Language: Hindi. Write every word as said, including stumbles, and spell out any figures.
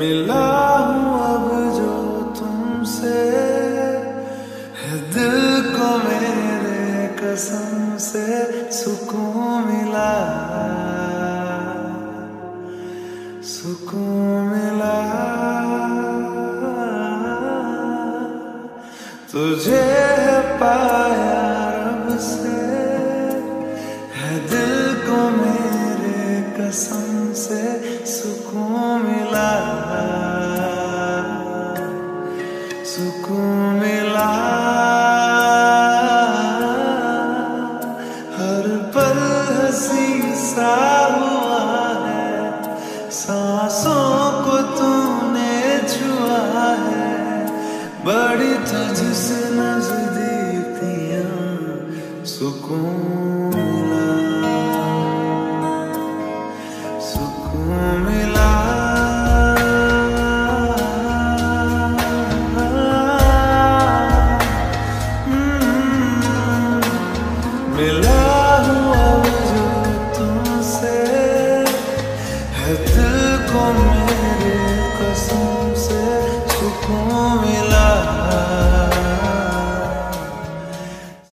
मिला हूँ अब जो तुमसे, है दिल को मेरे कसम से सुकून मिला, सुकून मिला। तुझे है पाया रब से, है दिल को मेरे कसम से सुकून मिला, सुकून मिला। हर पल हंसी सा हुआ है, सांसों को तूने छुआ है, बड़ी तुझसे नजदीकियां सुकून मिला, सुकून मिला।